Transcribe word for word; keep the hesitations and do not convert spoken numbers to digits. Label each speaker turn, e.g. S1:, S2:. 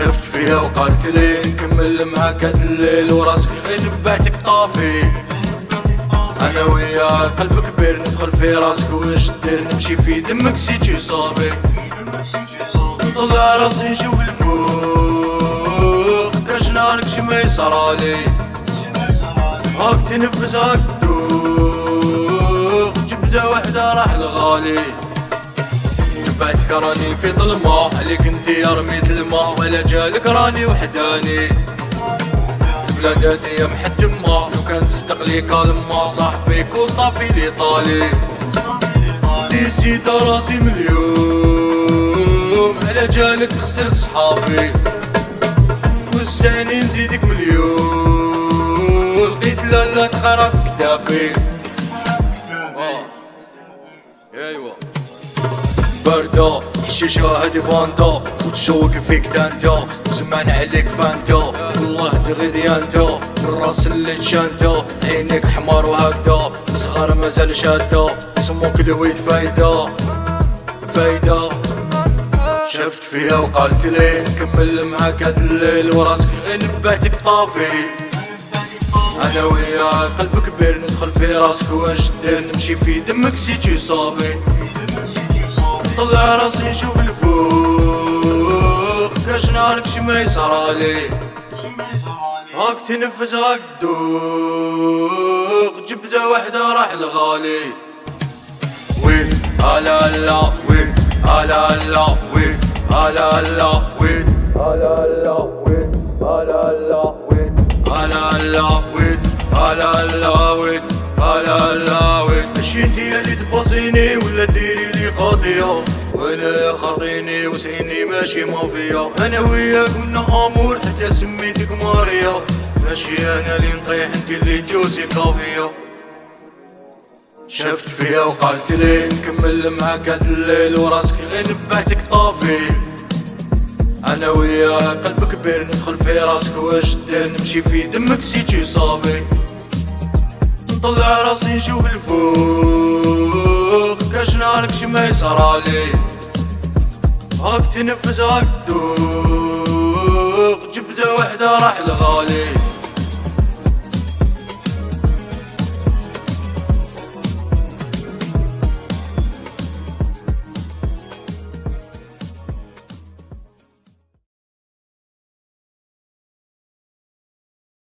S1: شفت فيها وقالت لي نكمل معاك هاد الليل وراسك غير نبعتك طافي. انا ويا قلب كبير ندخل في راسك واش دير نمشي في دمك سيتي صافي. نطلع راسي نشوف الفوق كاش نهارك شما يصرالي. هاك تنفس هاك تدوق جبدة وحدة راح الغالي. تبعتك راني في ظلمة عليك انتي رميت الماء ولا جالك راني وحداني. البلاد هادي محتمة لو كان تصدق لي كالما صاحبيك وصافي لي طالي. نسيت راسي من اليوم على جالك خسرت صحابي. وسعني نزيدك مليون لقيت لالا تقرا في كتابي. ايوا باردة حشيشة هادي باندا وتشوق فيك تانتا وسمعنا عليك فانتا والله تغيدي انتا الراس اللي تشانتا عينيك حمار وهكدا صغار مازال شادة سموك الويد فايدة فايدة. شفت فيها وقالت لي نكمل معاك هاد الليل وراسك غير نبعتك طافي. انا ويا قلب كبير ندخل في راسك واش دير نمشي في دمك سيتي صافي. نطلع راسي نشوف الفوق كاش نهارك شما يصرالي. هاك تنفس هاك تدوق جبدة وحدة راح الغالي. وين هلا هلا وين هلا هلا وين هلا هلا وين هلا هلا وين هلا هلا وين هلا هلا وين هلا هلا وين هلا هلا وين. ماشي انتي اللي تباصيني ولا ديري لي قضية وانا خاطيني وسعيني ماشي مافيا. انا وياك كنا امور حتى سميتك ماريا. ماشي انا اللي نطيح انتي اللي تجوزي كافية. شفت فيها وقالت لي نكمل معاك هاد الليل وراسك غير نبعتك طافي. انا ويا قلب كبير ندخل في راسك واش دير نمشي في دمك سيتي صافي. نطلع راسي نشوف الفوق كاش نهارك شما يصرالي. هاك تنفس هاك تدوق جبدة وحدة راح الغالي.